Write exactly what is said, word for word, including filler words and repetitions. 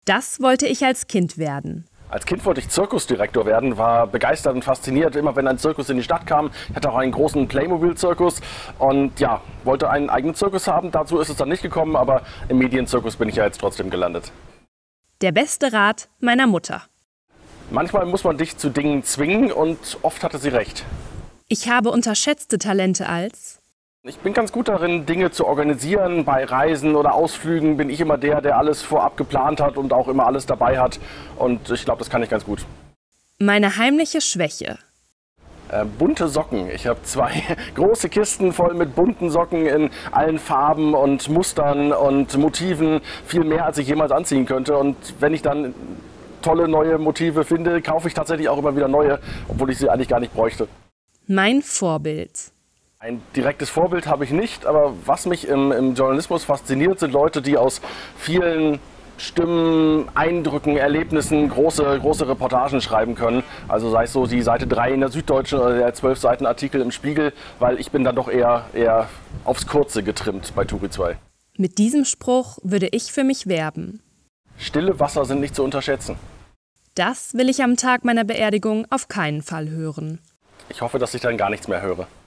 Das wollte ich als Kind werden. Als Kind wollte ich Zirkusdirektor werden, war begeistert und fasziniert, immer wenn ein Zirkus in die Stadt kam. Ich hatte auch einen großen Playmobil-Zirkus und ja, wollte einen eigenen Zirkus haben. Dazu ist es dann nicht gekommen, aber im Medienzirkus bin ich ja jetzt trotzdem gelandet. Der beste Rat meiner Mutter. Manchmal muss man dich zu Dingen zwingen und oft hatte sie recht. Ich habe unterschätzte Talente als... Ich bin ganz gut darin, Dinge zu organisieren. Bei Reisen oder Ausflügen bin ich immer der, der alles vorab geplant hat und auch immer alles dabei hat. Und ich glaube, das kann ich ganz gut. Meine heimliche Schwäche. Äh, bunte Socken. Ich habe zwei große Kisten voll mit bunten Socken in allen Farben und Mustern und Motiven. Viel mehr, als ich jemals anziehen könnte. Und wenn ich dann tolle neue Motive finde, kaufe ich tatsächlich auch immer wieder neue, obwohl ich sie eigentlich gar nicht bräuchte. Mein Vorbild. Ein direktes Vorbild habe ich nicht, aber was mich im, im Journalismus fasziniert, sind Leute, die aus vielen Stimmen, Eindrücken, Erlebnissen große, große Reportagen schreiben können. Also sei es so die Seite drei in der Süddeutschen oder der zwölf Seiten Artikel im Spiegel, weil ich bin dann doch eher, eher aufs Kurze getrimmt bei Turi zwei. Mit diesem Spruch würde ich für mich werben. Stille Wasser sind nicht zu unterschätzen. Das will ich am Tag meiner Beerdigung auf keinen Fall hören. Ich hoffe, dass ich dann gar nichts mehr höre.